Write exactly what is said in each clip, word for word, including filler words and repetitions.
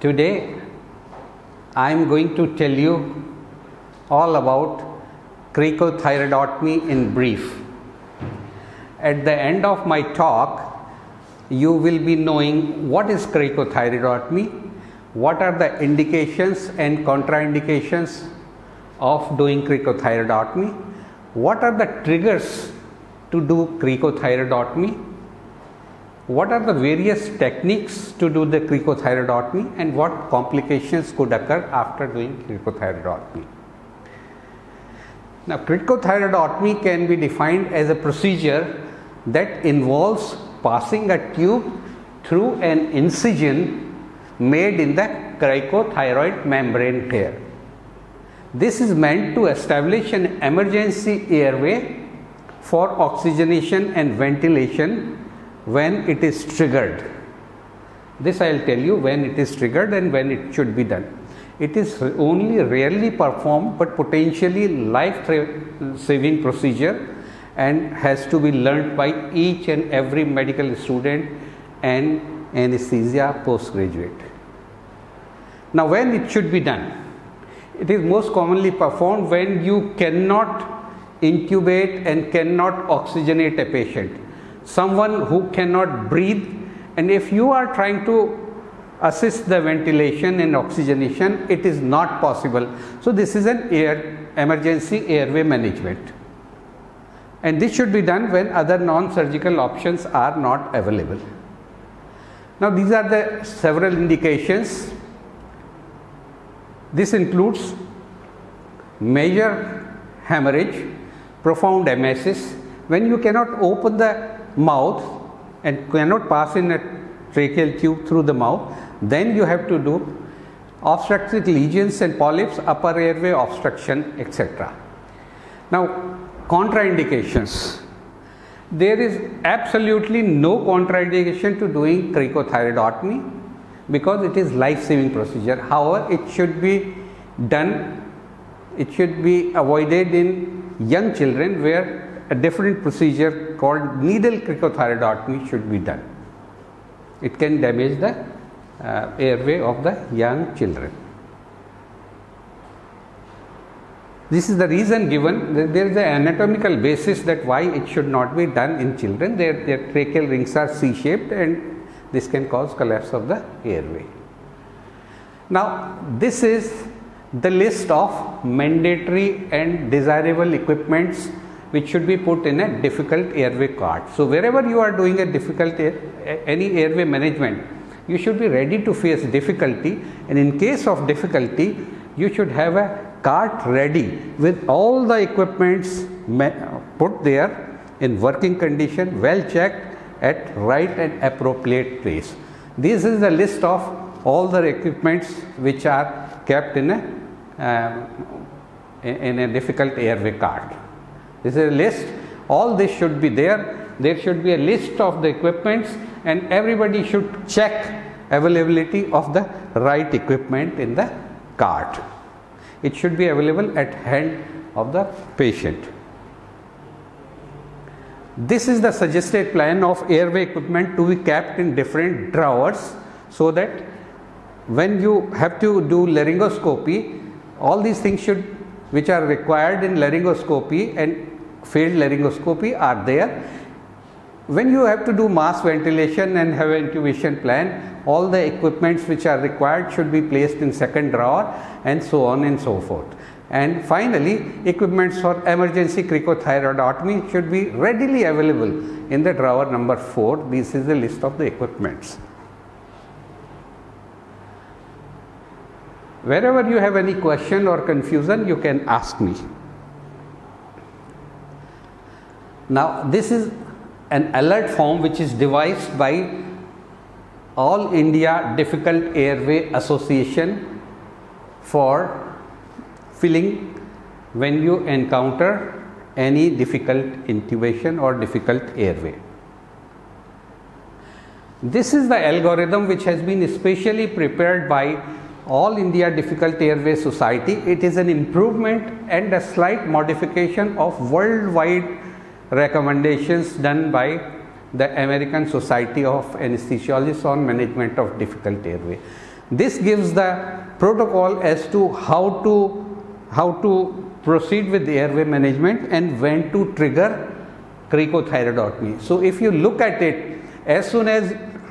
Today I am going to tell you all about cricothyroidotomy in brief. At the end of my talk, you will be knowing what is cricothyroidotomy, what are the indications and contraindications of doing cricothyroidotomy, what are the triggers to do cricothyroidotomy, what are the various techniques to do the cricothyroidotomy, and what complications could occur after doing cricothyroidotomy. Now, cricothyroidotomy can be defined as a procedure that involves passing a tube through an incision made in the cricothyroid membrane hair. This is meant to establish an emergency airway for oxygenation and ventilation when it is triggered. This I will tell you when it is triggered and when it should be done. It is only rarely performed but potentially life-saving procedure and has to be learnt by each and every medical student and anesthesia postgraduate. Now, when it should be done? It is most commonly performed when you cannot intubate and cannot oxygenate a patient. Someone who cannot breathe, and if you are trying to assist the ventilation and oxygenation, it is not possible. So this is an air emergency airway management, and this should be done when other non-surgical options are not available. Now, these are the several indications. This includes major hemorrhage, profound emesis, when you cannot open the mouth and cannot pass in a tracheal tube through the mouth, then you have to do obstructive lesions and polyps, upper airway obstruction, et cetera. Now, contraindications. There is absolutely no contraindication to doing cricothyroidotomy because it is life-saving procedure. However, it should be done, it should be avoided in young children where a different procedure called needle cricothyroidotomy should be done. It can damage the uh, airway of the young children. This is the reason given. There is an anatomical basis that why it should not be done in children. Their, their tracheal rings are C-shaped and this can cause collapse of the airway. Now, this is the list of mandatory and desirable equipments which should be put in a difficult airway cart. So, wherever you are doing a difficult air, any airway management, you should be ready to face difficulty, and in case of difficulty, you should have a cart ready with all the equipments put there in working condition, well checked at right and appropriate place. This is the list of all the equipments which are kept in a uh, in a difficult airway cart. This is a list. All this should be there. There should be a list of the equipments, and everybody should check availability of the right equipment in the cart. It should be available at hand of the patient. This is the suggested plan of airway equipment to be kept in different drawers, so that when you have to do laryngoscopy, all these things should which are required in laryngoscopy and field laryngoscopy are there. When you have to do mass ventilation and have an intubation plan, all the equipments which are required should be placed in second drawer, and so on and so forth. And finally, equipments for emergency cricothyroidotomy should be readily available in the drawer number four. This is the list of the equipments. Wherever you have any question or confusion, you can ask me. Now, this is an alert form which is devised by All India Difficult Airway Association for filling when you encounter any difficult intubation or difficult airway. This is the algorithm which has been specially prepared by All India Difficult Airway Society. It is an improvement and a slight modification of worldwide recommendations done by the American Society of Anesthesiologists on Management of Difficult Airway. This gives the protocol as to how to how to proceed with the airway management and when to trigger cricothyroidotomy. So if you look at it, as soon as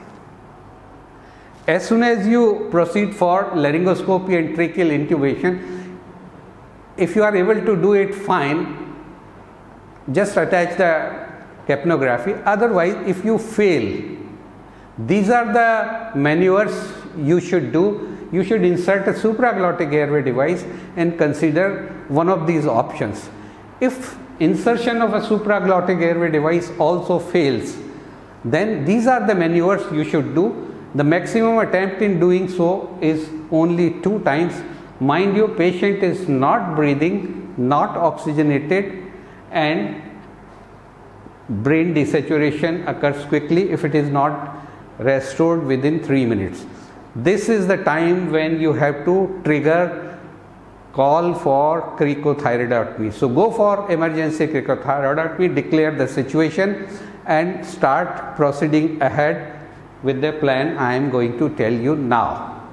as soon as you proceed for laryngoscopy and tracheal intubation, if you are able to do it, fine, just attach the capnography. Otherwise, if you fail, these are the maneuvers you should do. You should insert a supraglottic airway device and consider one of these options. If insertion of a supraglottic airway device also fails, then these are the maneuvers you should do. The maximum attempt in doing so is only two times. Mind you, patient is not breathing, not oxygenated, and brain desaturation occurs quickly if it is not restored within three minutes. This is the time when you have to trigger call for cricothyroidotomy. So go for emergency cricothyroidotomy, declare the situation and start proceeding ahead with the plan I am going to tell you now.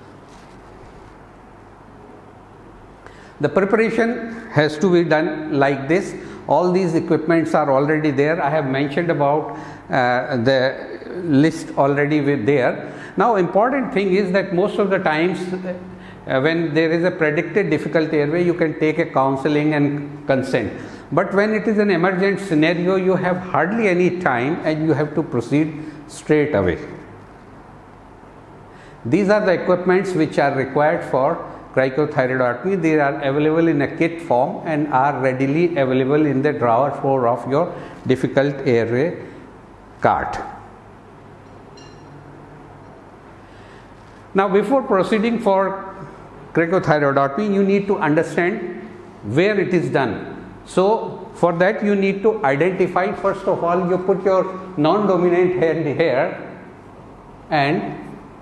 The preparation has to be done like this. All these equipments are already there. I have mentioned about uh, the list already with there. Now important thing is that most of the times uh, when there is a predicted difficult airway, you can take a counseling and consent. But when it is an emergent scenario, you have hardly any time and you have to proceed straight away. These are the equipments which are required for cricothyroidotomy. They are available in a kit form and are readily available in the drawer floor of your difficult airway cart. Now, before proceeding for cricothyroidotomy, you need to understand where it is done. So, for that you need to identify, first of all, you put your non-dominant hand here and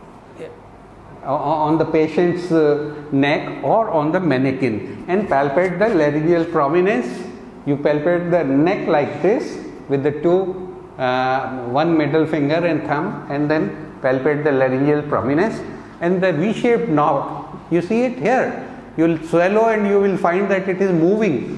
on the patient's uh, neck or on the mannequin and palpate the laryngeal prominence. You palpate the neck like this with the two, uh, one middle finger and thumb, and then palpate the laryngeal prominence. And the V-shaped knob, you see it here, you will swallow and you will find that it is moving.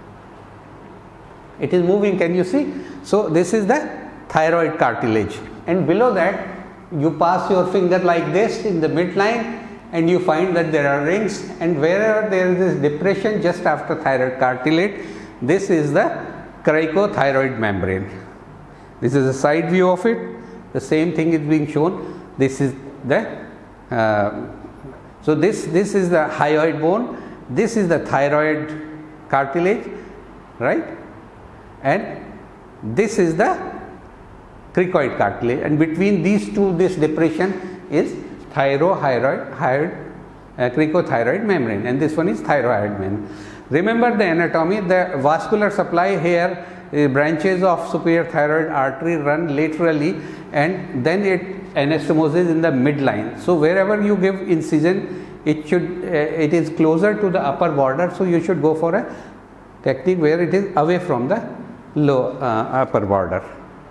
It is moving, can you see? So this is the thyroid cartilage, and below that you pass your finger like this in the midline and you find that there are rings, and wherever there is this depression just after thyroid cartilage, this is the cricothyroid membrane. This is a side view of it. The same thing is being shown. This is the uh, so this this is the hyoid bone. This is the thyroid cartilage, right? And this is the cricoid cartilage, and between these two, this depression is thyrohyoid uh, cricothyroid membrane, and this one is thyroid membrane. Remember the anatomy. The vascular supply here, uh, branches of superior thyroid artery run laterally, and then it anastomoses in the midline. So wherever you give incision, it should uh, it is closer to the upper border, so you should go for a technique where it is away from the low uh, upper border.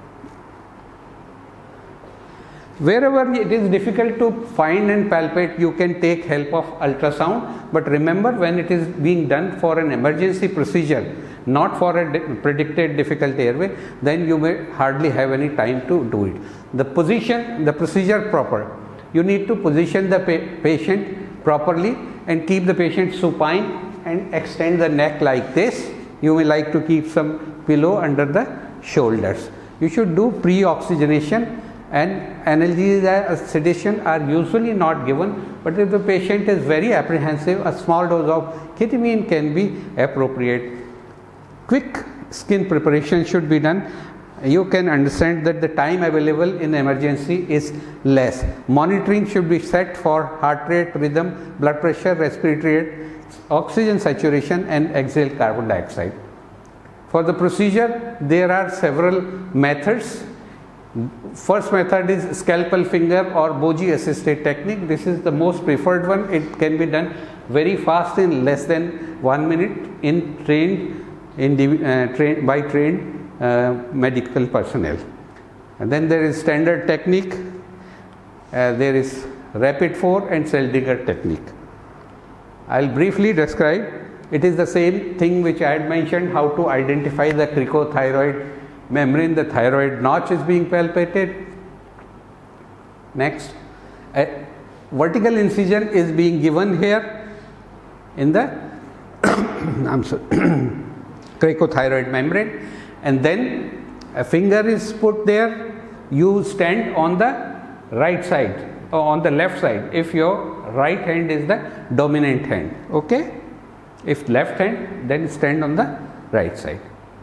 Wherever it is difficult to find and palpate, you can take help of ultrasound, but remember, when it is being done for an emergency procedure, not for a di- predicted difficult airway, then you may hardly have any time to do it. The position, the procedure proper, you need to position the pa- patient properly and keep the patient supine and extend the neck like this. You may like to keep some pillow under the shoulders. You should do pre-oxygenation, and analgesia, sedation are usually not given, but if the patient is very apprehensive, a small dose of ketamine can be appropriate. Quick skin preparation should be done. You can understand that the time available in emergency is less. Monitoring should be set for heart rate, rhythm, blood pressure, respiratory rate, oxygen saturation, and exhale carbon dioxide. For the procedure, there are several methods. First method is scalpel finger or Boji assisted technique. This is the most preferred one. It can be done very fast in less than one minute in trained in uh, train, by trained uh, medical personnel. And then there is standard technique. Uh, there is Rapid-Four and Seldinger technique. I will briefly describe. It is the same thing which I had mentioned, how to identify the cricothyroid membrane. The thyroid notch is being palpated. Next, a vertical incision is being given here in the I'm sorry, cricothyroid membrane, and then a finger is put there. You stand on the right side or on the left side if your right hand is the dominant hand. Okay, if left hand, then stand on the right side.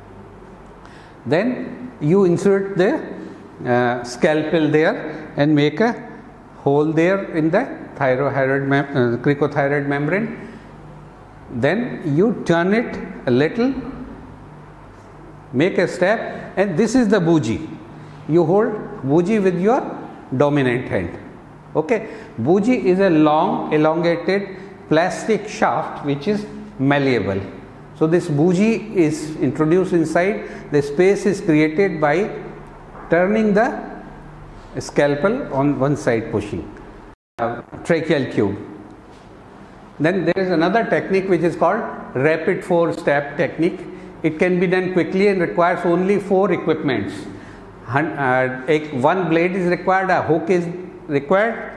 Then you insert the uh, scalpel there and make a hole there in the thyroid mem uh, cricothyroid membrane. Then you turn it a little, make a step, and this is the bougie. You hold bougie with your dominant hand. Okay, bougie is a long elongated plastic shaft which is malleable. So this bougie is introduced inside. The space is created by turning the scalpel on one side, pushing uh, tracheal tube. Then there is another technique which is called Rapid-Four step technique. It can be done quickly and requires only four equipments. Uh, one blade is required, a hook is required,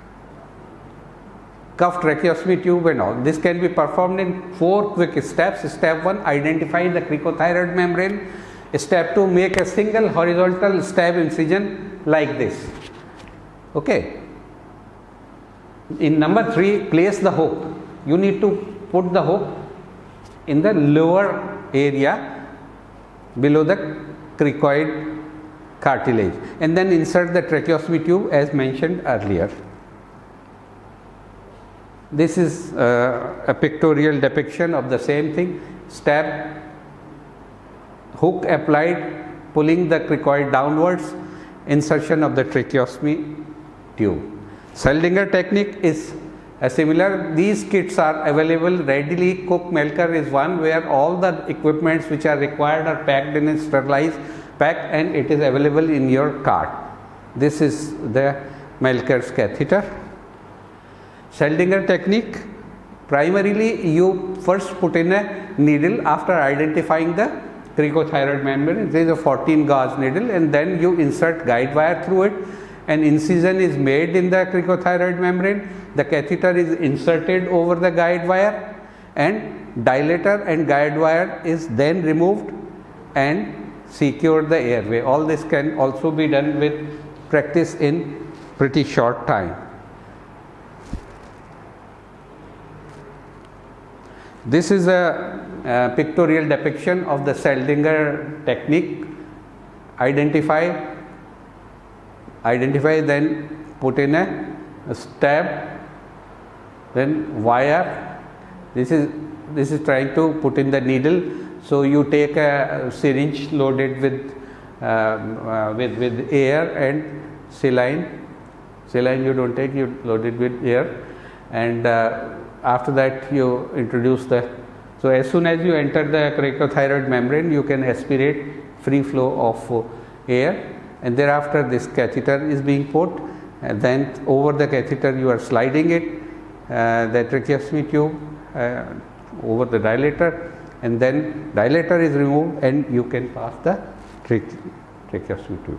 cuff, tracheostomy tube and all. This can be performed in four quick steps. Step one, identify the cricothyroid membrane. Step two, make a single horizontal stab incision like this. Okay. In number three, place the hook. You need to put the hook in the lower area below the cricoid cartilage, and then insert the tracheostomy tube as mentioned earlier. This is uh, a pictorial depiction of the same thing. Stab, hook applied, pulling the cricoid downwards, insertion of the tracheostomy tube. Seldinger technique is a similar. These kits are available readily. Cook Melker is one where all the equipments which are required are packed in a sterilized pack, and it is available in your cart. This is the Melker's catheter. Seldinger technique, primarily you first put in a needle after identifying the cricothyroid membrane. There is a fourteen gauge needle, and then you insert guide wire through it. An incision is made in the cricothyroid membrane. The catheter is inserted over the guide wire, and dilator and guide wire is then removed and secure the airway. All this can also be done with practice in pretty short time. This is a, a pictorial depiction of the Seldinger technique. Identify, identify, then put in a, a stab, then wire. This is this is trying to put in the needle. So you take a syringe loaded with um, uh, with with air and saline. Saline you don't take, you load it with air, and uh, after that you introduce the. So as soon as you enter the cricothyroid membrane, you can aspirate free flow of uh, air, and thereafter this catheter is being put, and then over the catheter you are sliding it, uh, the tracheostomy tube uh, over the dilator, and then dilator is removed and you can pass the trache tracheostomy tube.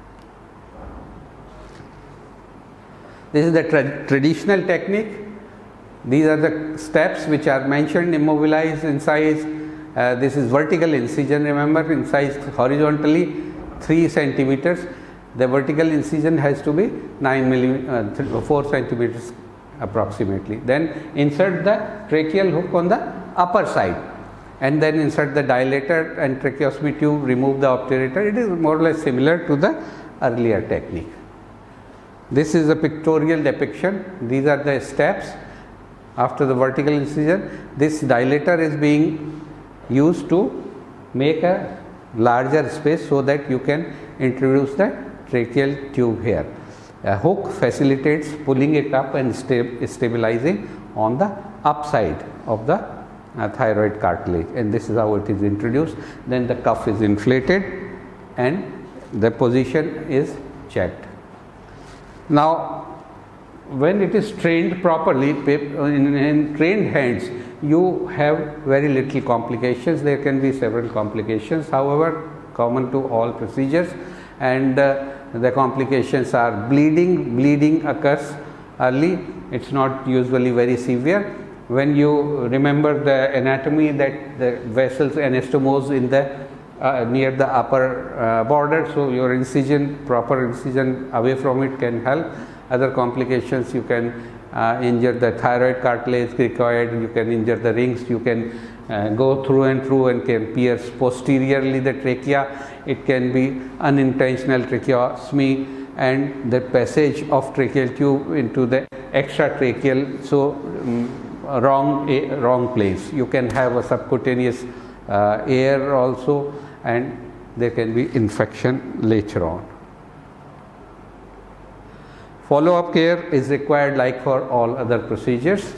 This is the tra traditional technique. These are the steps which are mentioned: immobilize, incise. Uh, this is vertical incision. Remember, incised horizontally three centimeters. The vertical incision has to be nine millimeters, uh, four centimeters approximately. Then insert the tracheal hook on the upper side, and then insert the dilator and tracheostomy tube. Remove the obturator. It is more or less similar to the earlier technique. This is a pictorial depiction. These are the steps after the vertical incision. This dilator is being used to make a larger space so that you can introduce the tracheal tube here. A hook facilitates pulling it up and sta stabilizing on the upside of the uh, thyroid cartilage, and this is how it is introduced. Then the cuff is inflated and the position is checked. Now when it is trained properly, in, in trained hands, you have very little complications. There can be several complications, however, common to all procedures, and uh, the complications are bleeding. Bleeding occurs early. It's not usually very severe. When you remember the anatomy, that the vessels anastomose in the uh, near the upper uh, border, so your incision, proper incision away from it can help. Other complications, you can uh, injure the thyroid cartilage, cricoid, you can injure the rings, you can uh, go through and through and can pierce posteriorly the trachea. It can be unintentional tracheostomy and the passage of tracheal tube into the extratracheal, so um, wrong, a, wrong place. You can have a subcutaneous uh, air also, and there can be infection later on. Follow-up care is required like for all other procedures.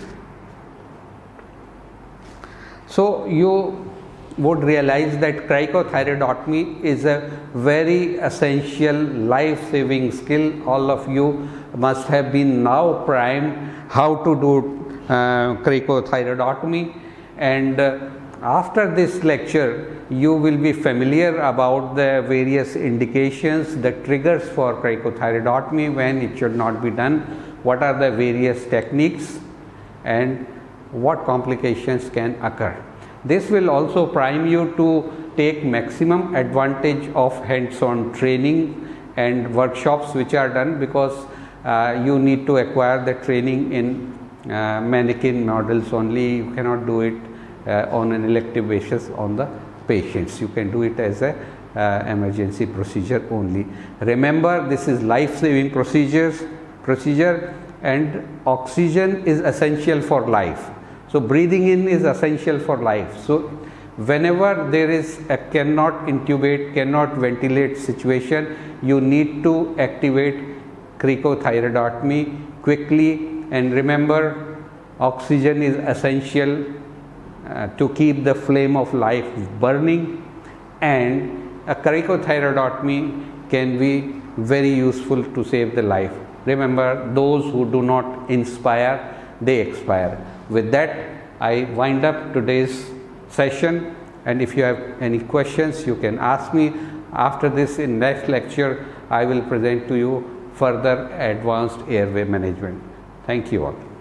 So you would realize that cricothyroidotomy is a very essential life-saving skill. All of you must have been now primed how to do uh, cricothyroidotomy, and uh, after this lecture you will be familiar about the various indications, the triggers for cricothyroidotomy, when it should not be done, what are the various techniques, and what complications can occur. This will also prime you to take maximum advantage of hands-on training and workshops which are done, because uh, you need to acquire the training in uh, mannequin models only. You cannot do it uh, on an elective basis on the patients. You can do it as a uh, emergency procedure only. Remember, this is life-saving procedures procedure and oxygen is essential for life. So breathing in is essential for life. So whenever there is a cannot intubate, cannot ventilate situation, you need to activate cricothyroidotomy quickly. And remember, oxygen is essential uh, to keep the flame of life burning, and a cricothyroidotomy can be very useful to save the life. Remember, those who do not inspire, they expire. With that, I wind up today's session, and if you have any questions, you can ask me. After this, in next lecture, I will present to you further advanced airway management. Thank you all.